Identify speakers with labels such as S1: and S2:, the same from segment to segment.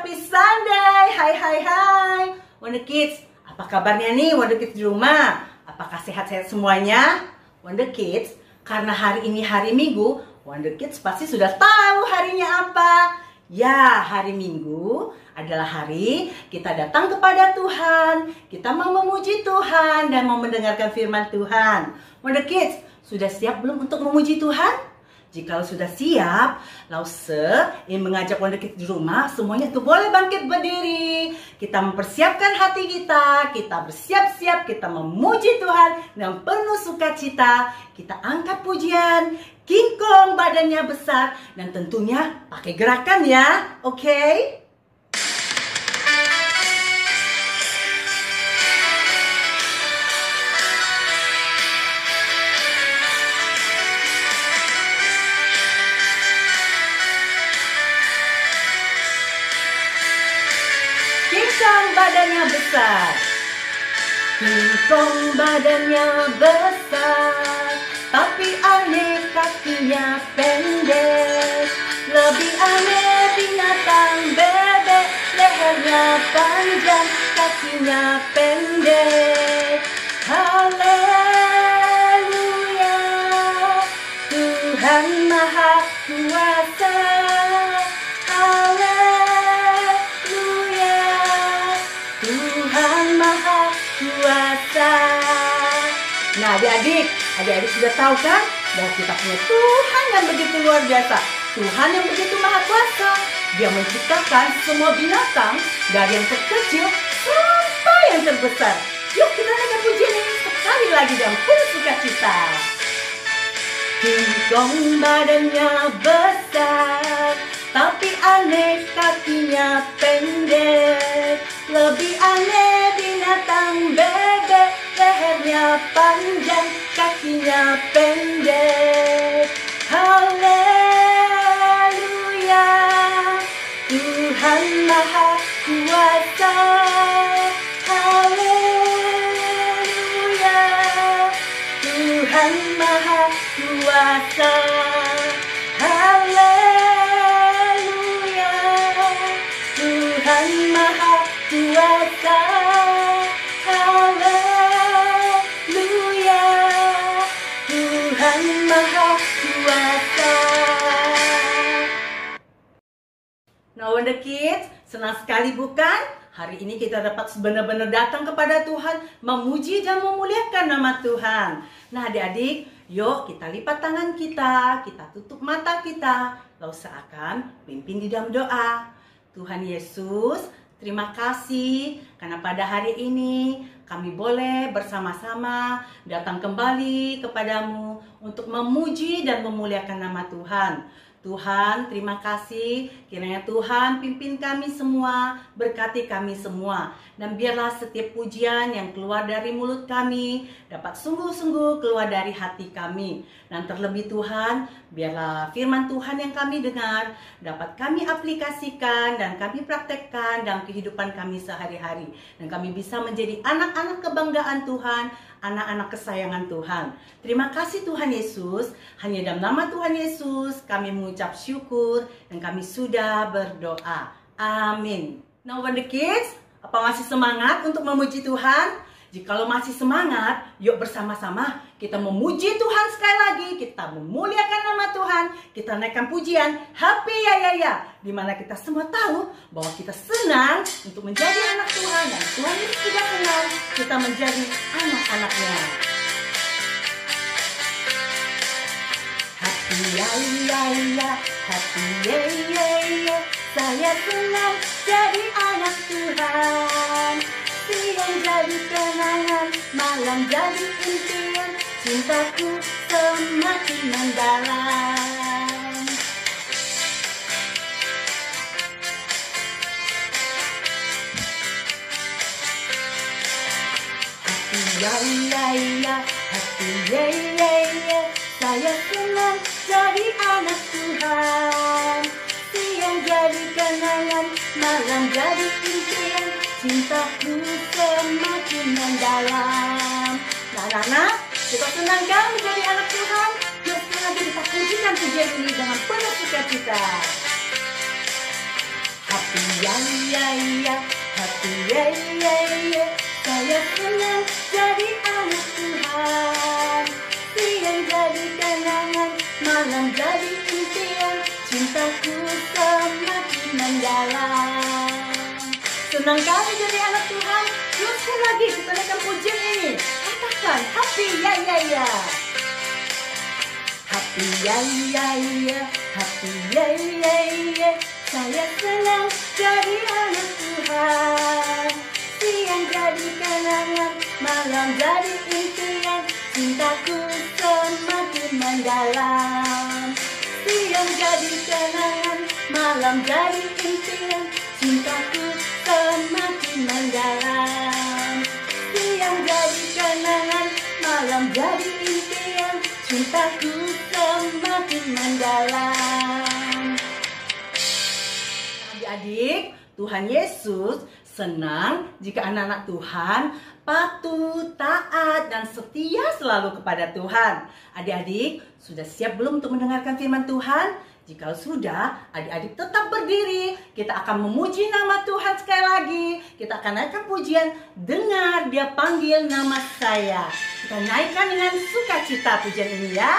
S1: Happy Sunday. Hai. Wonder Kids, apa kabarnya nih Wonder Kids di rumah? Apakah sehat-sehat semuanya? Wonder Kids, karena hari ini hari Minggu, Wonder Kids pasti sudah tahu harinya apa. Ya, hari Minggu adalah hari kita datang kepada Tuhan. Kita mau memuji Tuhan dan mau mendengarkan firman Tuhan. Wonder Kids, sudah siap belum untuk memuji Tuhan? Jika sudah siap, Lause ingin mengajak Wonder Kids di rumah semuanya tuh boleh bangkit berdiri. Kita mempersiapkan hati kita bersiap-siap, kita memuji Tuhan dengan penuh sukacita. Kita angkat pujian, kingkong badannya besar, dan tentunya pakai gerakan ya, oke? Kingkong badannya besar, kingkong badannya besar, tapi aneh kakinya pendek. Lebih aneh binatang bebek, lehernya panjang, kakinya pendek. Haleluya, Tuhan Maha Kuasa. Nah, adik-adik sudah tahu kan bahwa kita punya Tuhan yang begitu luar biasa, Tuhan yang begitu maha kuasa. Dia menciptakan semua binatang dari yang terkecil sampai yang terbesar. Yuk kita naikkan pujian ini sekali lagi dengan penuh sukacita. Kingkong badannya besar, tapi aneh kakinya pendek. Lebih aneh binatang bebek, lehernya panjang, kakinya pendek. Haleluya, Tuhan Maha Kuasa. Haleluya, Tuhan Maha Kuasa. Haleluya, Tuhan Maha Kuasa. Haleluya, Tuhan Maha Kuasa. Nah, Wonder Kids, senang sekali bukan? Hari ini kita dapat benar-benar datang kepada Tuhan, memuji dan memuliakan nama Tuhan. Nah, adik-adik, yuk kita lipat tangan kita tutup mata kita, lalu seakan pimpin di dalam doa. Tuhan Yesus, terima kasih karena pada hari ini kami boleh bersama-sama datang kembali kepadamu untuk memuji dan memuliakan nama Tuhan. Tuhan, terima kasih. Kiranya Tuhan pimpin kami semua, berkati kami semua. Dan biarlah setiap pujian yang keluar dari mulut kami dapat sungguh-sungguh keluar dari hati kami. Dan terlebih Tuhan, biarlah firman Tuhan yang kami dengar dapat kami aplikasikan dan kami praktekkan dalam kehidupan kami sehari-hari. Dan kami bisa menjadi anak-anak kebanggaan Tuhan, anak-anak kesayangan Tuhan. Terima kasih Tuhan Yesus. Hanya dalam nama Tuhan Yesus kami mengucap syukur dan kami sudah berdoa. Amin. Nah, Wonder Kids, apa masih semangat untuk memuji Tuhan? Jikalau masih semangat, yuk bersama-sama kita memuji Tuhan sekali lagi. Kita memuliakan nama Tuhan. Kita naikkan pujian Happy Ya, di mana kita semua tahu bahwa kita senang untuk menjadi anak Tuhan. Dan Tuhan Yesus juga senang kita menjadi anak-anaknya. Happy Ya, Happy Ya, saya senang jadi anak Tuhan. Siang jadi kenangan, malam jadi impian, cintaku semakin mendalam. Happy Ya, Happy Ya, saya senang jadi anak Tuhan. Siang jadi kenangan, malam jadi impian, cintaku semakin mendalam. Nah, kita senang kan menjadi anak Tuhan? Yuk sengaja kita pujikan pujian ini dengan penuh sukacita. Happy ya ya ya, happy ya ya ya. Saya senang jadi anak Tuhan. Siang jadi kenangan, malam jadi impian. Cintaku semakin mendalam. Senang kali jadi anak Tuhan. Yuk sekali lagi kita naikkan pujian ini. Katakan happy ya ya ya. Happy ya ya ya, happy ya ya ya. Saya senang jadi anak Tuhan. Siang jadi kenangan, malam jadi impian. Cintaku semakin mendalam. Siang jadi kenangan, malam jadi impian. Cintaku semakin mendalam. Siang jadi kenangan, malam jadi impian. Cintaku semakin mendalam. Adik-adik, Tuhan Yesus senang jika anak-anak Tuhan patuh, taat, dan setia selalu kepada Tuhan. Adik-adik, sudah siap belum untuk mendengarkan firman Tuhan? Jika sudah, adik-adik tetap berdiri. Kita akan memuji nama Tuhan sekali lagi. Kita akan naikkan pujian, dengar dia panggil nama saya. Kita naikkan dengan sukacita pujian ini ya.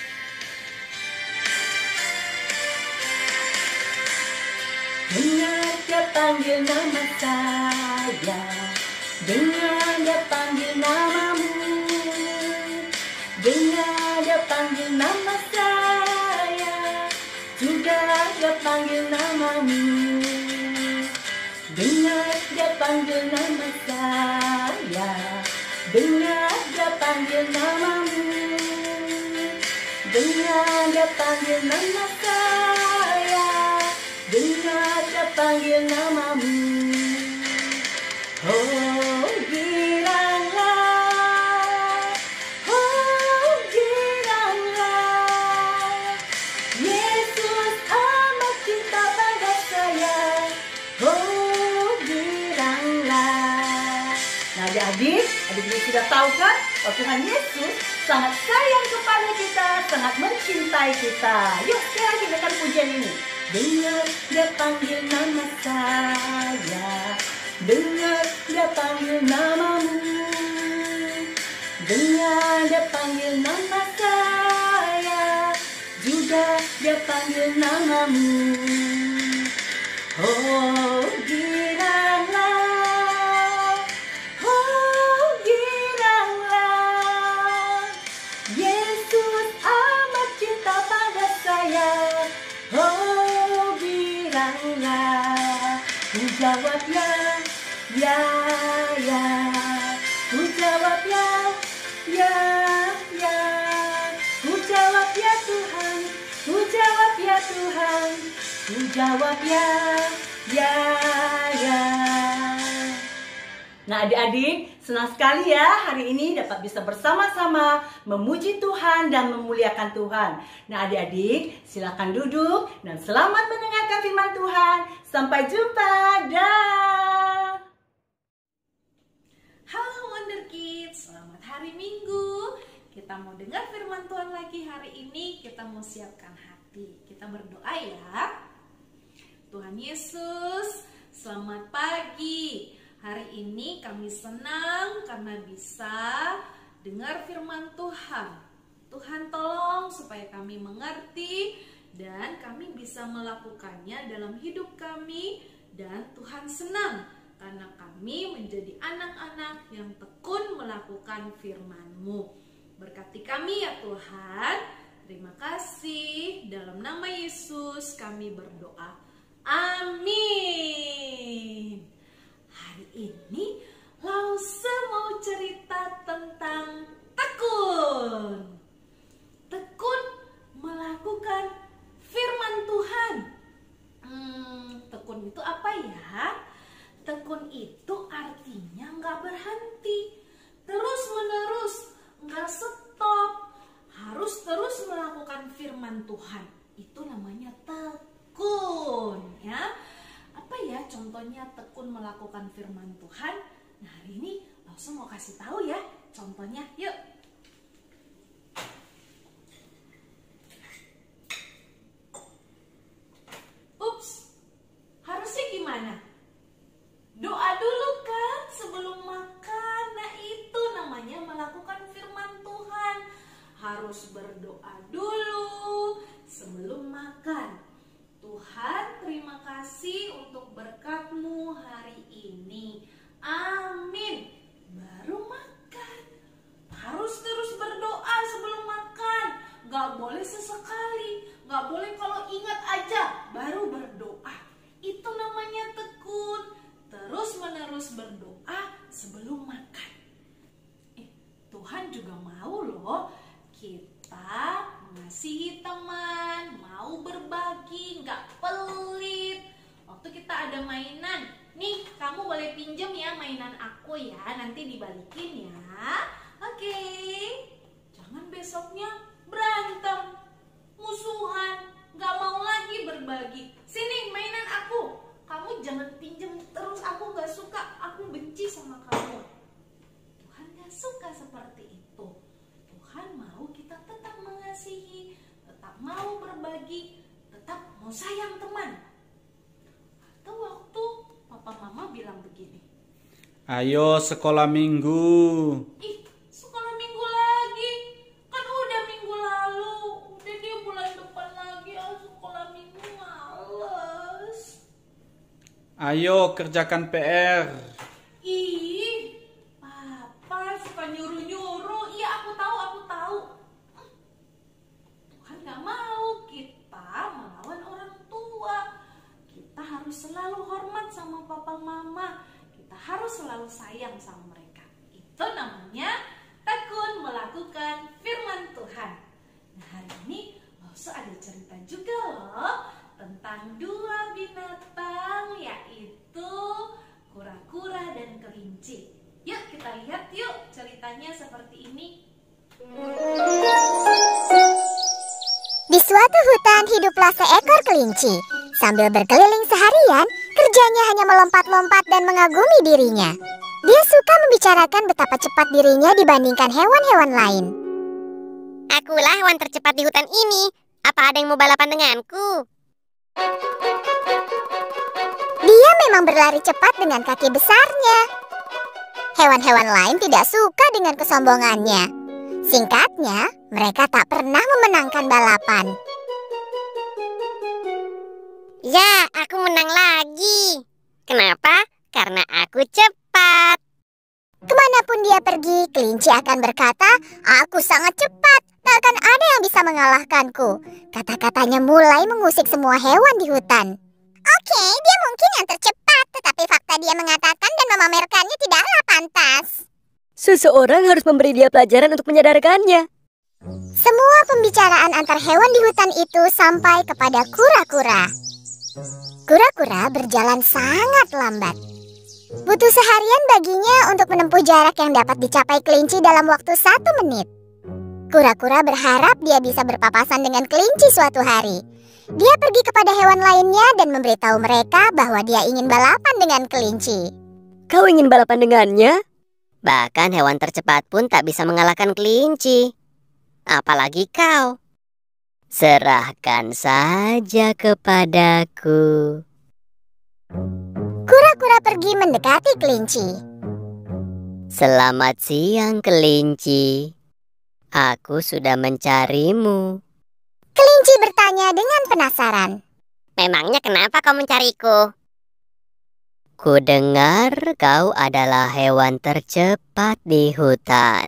S1: Dengar dia panggil nama saya, dengar dia panggil namamu. Dengar dia panggil nama saya, juga dia panggil namamu. Dengar dia panggil nama saya, dengar dia panggil namamu. Dengar dia panggil nama saya, dengar dia panggil namamu. Oh giranglah, oh giranglah, Yesus amat cinta pada saya. Oh giranglah. Nah adik-adik sudah tahu kan bahwa Tuhan Yesus sangat sayang kepada kita, sangat mencintai kita. Yuk sekali lagi dengarkan pujian ini. Dengar dia panggil nama saya, dengar dia panggil namamu. Dengar dia panggil nama saya, juga dia panggil namamu. Oh giranglah, oh giranglah, Yesus amat cinta pada saya. Oh giranglah, ku jawab ya, ya, ya. Ku jawab ya, ya, ya. Ku jawab ya Tuhan, ku jawab ya Tuhan. Ku jawab ya, ya, ya. Nah adik-adik, senang sekali ya hari ini dapat bisa bersama-sama memuji Tuhan dan memuliakan Tuhan. Nah adik-adik, silakan duduk dan selamat mendengarkan firman Tuhan. Sampai jumpa, dah.
S2: Halo Wonder Kids, selamat hari Minggu. Kita mau dengar firman Tuhan lagi hari ini. Kita mau siapkan hati. Kita berdoa ya. Tuhan Yesus, selamat pagi. Hari ini kami senang karena bisa dengar firman Tuhan. Tuhan tolong supaya kami mengerti dan kami bisa melakukannya dalam hidup kami. Dan Tuhan senang karena kami menjadi anak-anak yang tekun melakukan firman-Mu. Berkati kami ya Tuhan. Terima kasih. Dalam nama Yesus kami berdoa. Amin. Hari ini Lause mau cerita tentang tekun. Tekun melakukan firman Tuhan. Tekun itu apa ya? Tekun itu artinya nggak berhenti, terus menerus, nggak stop, harus terus melakukan firman Tuhan. Itu namanya tekun, ya. Apa ya contohnya tekun melakukan firman Tuhan? Nah hari ini langsung mau kasih tahu ya contohnya, yuk. Ups, harusnya gimana? waktu kita ada mainan, nih kamu boleh pinjem ya mainan aku ya, nanti dibalikin ya. Oke. Jangan besoknya berantem, musuhan, gak mau lagi berbagi. Sini mainan aku, kamu jangan pinjem terus, aku gak suka, aku benci sama kamu. Tuhan gak suka seperti itu. Tuhan mau kita tetap mengasihi, tetap mau berbagi, tetap mau sayang teman. Atau waktu papa mama bilang begini,
S3: ayo sekolah minggu.
S2: ih, sekolah minggu lagi, kan udah minggu lalu, udah dia bulan depan lagi, sekolah minggu males.
S3: Ayo kerjakan PR.
S2: Ih, papa suka nyuruh-nyuruh. Iya, aku tahu. Tuhan gak mau kita melawan orang tua. Kita harus selalu hormat sama papa mama. Kita harus selalu sayang sama mereka. Itu namanya tekun melakukan firman Tuhan. Nah, hari ini Loso ada cerita juga loh tentang dua binatang, yaitu kura-kura dan kelinci. Yuk kita lihat yuk ceritanya seperti ini.
S4: Di suatu hutan hiduplah seekor kelinci. Sambil berkeliling seharian, kerjanya hanya melompat-lompat dan mengagumi dirinya. Dia suka membicarakan betapa cepat dirinya dibandingkan hewan-hewan lain.
S5: Akulah hewan tercepat di hutan ini. Apa ada yang mau balapan denganku?
S4: Dia memang berlari cepat dengan kaki besarnya. Hewan-hewan lain tidak suka dengan kesombongannya. Singkatnya, mereka tak pernah memenangkan balapan.
S5: Ya, aku menang lagi. Kenapa? Karena aku cepat.
S4: Kemanapun dia pergi, kelinci akan berkata, "Aku sangat cepat, tak akan ada yang bisa mengalahkanku." Kata-katanya mulai mengusik semua hewan di hutan. Oke, dia mungkin yang tercepat, tetapi fakta dia mengatakan dan memamerkannya tidaklah pantas.
S6: Seseorang harus memberi dia pelajaran untuk menyadarkannya.
S4: Semua pembicaraan antar hewan di hutan itu sampai kepada kura-kura. Kura-kura berjalan sangat lambat. Butuh seharian baginya untuk menempuh jarak yang dapat dicapai kelinci dalam waktu 1 menit. Kura-kura berharap dia bisa berpapasan dengan kelinci suatu hari. Dia pergi kepada hewan lainnya dan memberitahu mereka bahwa dia ingin balapan dengan kelinci.
S6: Kau ingin balapan dengannya?
S5: Bahkan hewan tercepat pun tak bisa mengalahkan kelinci. Apalagi kau. Serahkan saja kepadaku.
S4: Kura-kura pergi mendekati kelinci.
S5: Selamat siang, kelinci. Aku sudah mencarimu.
S4: Kelinci bertanya dengan penasaran.
S5: Memangnya kenapa kau mencariku? Kudengar kau adalah hewan tercepat di hutan.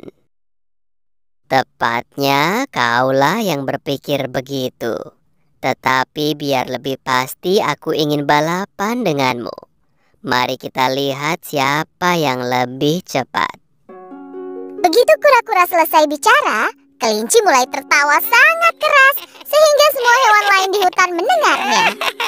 S5: Tepatnya kaulah yang berpikir begitu. Tetapi biar lebih pasti aku ingin balapan denganmu. Mari kita lihat siapa yang lebih cepat.
S4: Begitu kura-kura selesai bicara, kelinci mulai tertawa sangat keras sehingga semua hewan lain di hutan mendengarnya.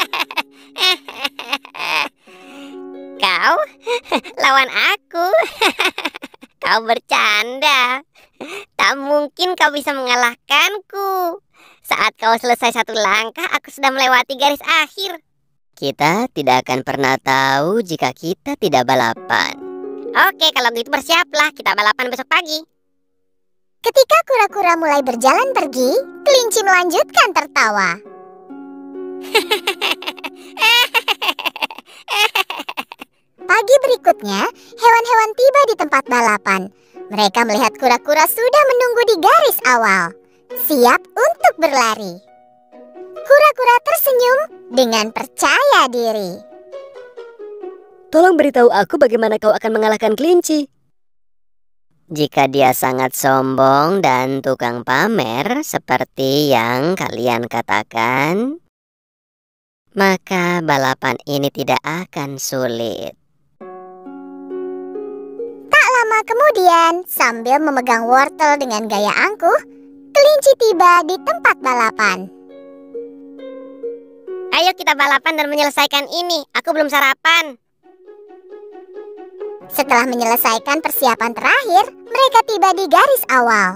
S5: Kau lawan aku. Kau bercanda. Tak mungkin kau bisa mengalahkanku. Saat kau selesai 1 langkah, aku sudah melewati garis akhir. Kita tidak akan pernah tahu jika kita tidak balapan. Oke, kalau gitu bersiaplah, kita balapan besok pagi.
S4: Ketika kura-kura mulai berjalan pergi, kelinci melanjutkan tertawa. Pagi berikutnya, hewan-hewan tiba di tempat balapan. Mereka melihat kura-kura sudah menunggu di garis awal, siap untuk berlari. Kura-kura tersenyum dengan percaya diri.
S6: Tolong beritahu aku bagaimana kau akan mengalahkan kelinci.
S5: Jika dia sangat sombong dan tukang pamer seperti yang kalian katakan, maka balapan ini tidak akan sulit.
S4: Tak lama kemudian, sambil memegang wortel dengan gaya angkuh, kelinci tiba di tempat balapan.
S5: Ayo kita balapan dan menyelesaikan ini. Aku belum sarapan.
S4: Setelah menyelesaikan persiapan terakhir, mereka tiba di garis awal.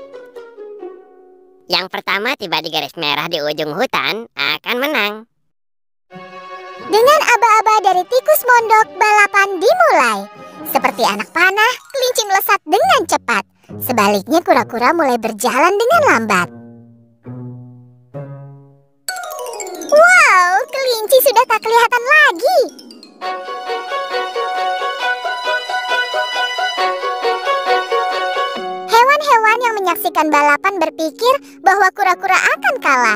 S5: Yang pertama tiba di garis merah di ujung hutan akan menang.
S4: Dengan aba-aba dari tikus mondok, balapan dimulai. Seperti anak panah, kelinci melesat dengan cepat. Sebaliknya kura-kura mulai berjalan dengan lambat. Wow, kelinci sudah tak kelihatan lagi. Hewan-hewan yang menyaksikan balapan berpikir bahwa kura-kura akan kalah.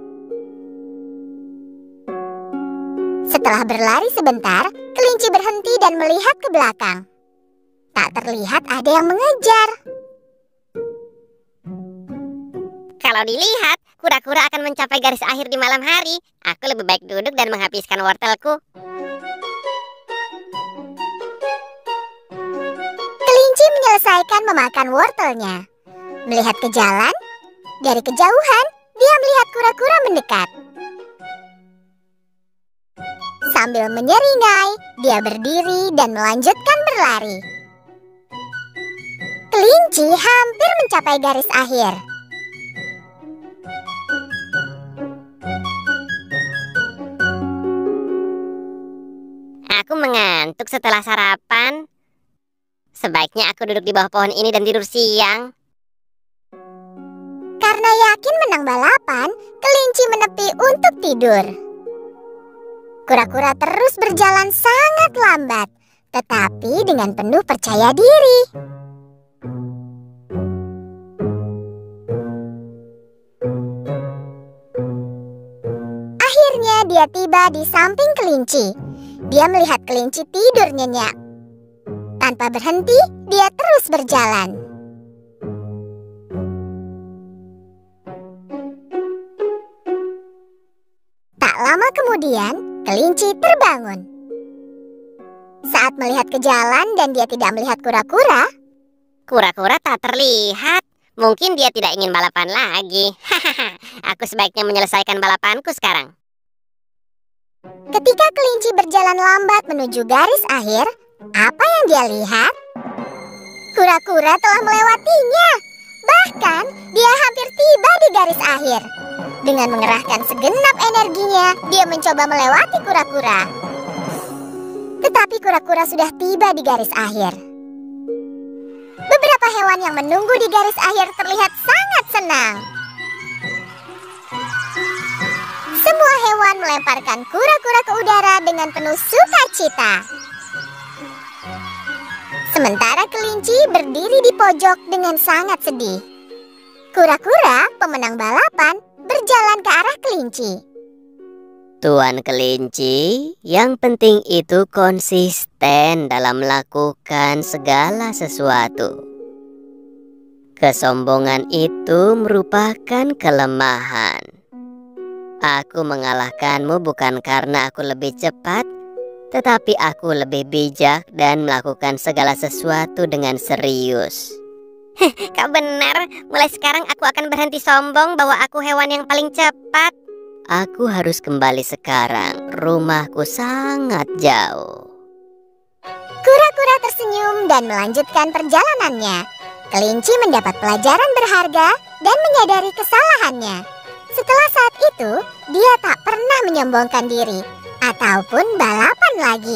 S4: Setelah berlari sebentar, kelinci berhenti dan melihat ke belakang. Tak terlihat ada yang mengejar.
S5: Kalau dilihat, kura-kura akan mencapai garis akhir di malam hari. Aku lebih baik duduk dan menghabiskan wortelku.
S4: Kelinci menyelesaikan memakan wortelnya. Melihat ke jalan, dari kejauhan, dia melihat kura-kura mendekat. Sambil menyeringai, dia berdiri dan melanjutkan berlari. Kelinci hampir mencapai garis akhir.
S5: Aku mengantuk setelah sarapan. Sebaiknya aku duduk di bawah pohon ini dan tidur siang.
S4: Karena yakin menang balapan, kelinci menepi untuk tidur. Kura-kura terus berjalan sangat lambat, tetapi dengan penuh percaya diri. Akhirnya dia tiba di samping kelinci. Dia melihat kelinci tidur nyenyak. Tanpa berhenti, dia terus berjalan. Tak lama kemudian, kelinci terbangun. Saat melihat ke jalan dan dia tidak melihat kura-kura,
S5: Kura-kura tak terlihat. Mungkin dia tidak ingin balapan lagi. Hahaha, aku sebaiknya menyelesaikan balapanku sekarang.
S4: ketika kelinci berjalan lambat menuju garis akhir, apa yang dia lihat? Kura-kura telah melewatinya. Bahkan, dia hampir tiba di garis akhir. Dengan mengerahkan segenap energinya, dia mencoba melewati kura-kura. Tetapi kura-kura sudah tiba di garis akhir. Beberapa hewan yang menunggu di garis akhir terlihat sangat senang. Semua hewan melemparkan kura-kura ke udara dengan penuh sukacita. Sementara kelinci berdiri di pojok dengan sangat sedih. Kura-kura, pemenang balapan, berjalan ke arah kelinci.
S5: Tuan kelinci, yang penting itu konsisten dalam melakukan segala sesuatu. Kesombongan itu merupakan kelemahan. Aku mengalahkanmu bukan karena aku lebih cepat, tetapi aku lebih bijak dan melakukan segala sesuatu dengan serius. Kau benar, mulai sekarang aku akan berhenti sombong bahwa aku hewan yang paling cepat. Aku harus kembali sekarang, rumahku sangat jauh.
S4: Kura-kura tersenyum dan melanjutkan perjalanannya. Kelinci mendapat pelajaran berharga dan menyadari kesalahannya. Setelah saat itu, dia tak pernah menyombongkan diri ataupun balapan lagi.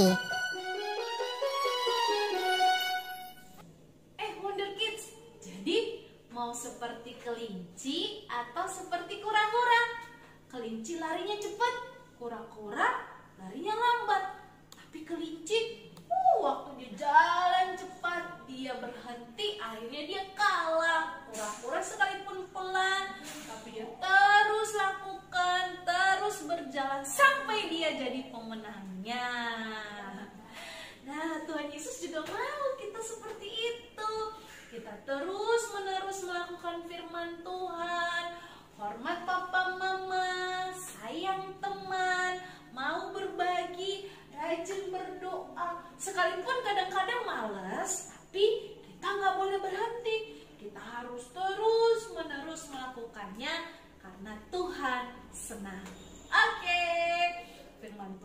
S2: Wonder Kids, jadi mau seperti kelinci atau seperti kura-kura? Kelinci larinya cepat, kura-kura larinya lambat. Tapi kelinci, waktu dia jalan cepat, dia berhenti, akhirnya dia kalah. Kura-kura sekalipun pelan, tapi dia terus lakukan, terus berjalan sampai dia jadi pemenangnya. Nah, Tuhan Yesus juga mau kita seperti itu. Kita terus-menerus melakukan firman Tuhan, hormat papa mama, sayang teman, mau berbagi, rajin berdoa. Sekalipun kadang-kadang malas, tapi kita nggak boleh berhenti. Kita harus terus-menerus melakukannya karena Tuhan senang. Oke.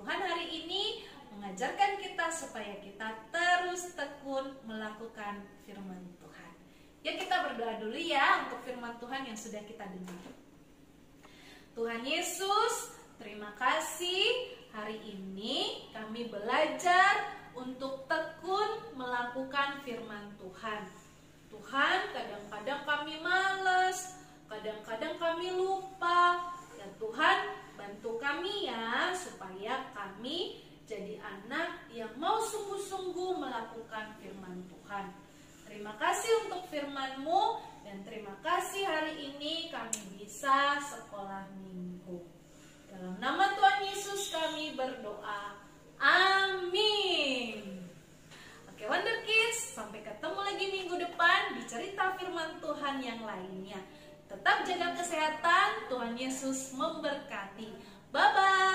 S2: Tuhan hari ini mengajarkan kita supaya kita terus tekun melakukan firman Tuhan. Yuk kita berdoa dulu ya untuk firman Tuhan yang sudah kita dengar. Tuhan Yesus, terima kasih hari ini kami belajar untuk tekun melakukan firman Tuhan. Tuhan, kadang-kadang kami malas, kadang-kadang kami lupa. Ya Tuhan, bantu kami ya supaya kami jadi anak yang mau sungguh-sungguh melakukan firman Tuhan. Terima kasih untuk firman-Mu dan terima kasih hari ini kami bisa sekolah minggu. Dalam nama Tuhan Yesus kami berdoa. Amin. Oke Wonder Kids, sampai ketemu lagi minggu depan di cerita firman Tuhan yang lainnya. Tetap jaga kesehatan, Tuhan Yesus memberkati. Bye-bye.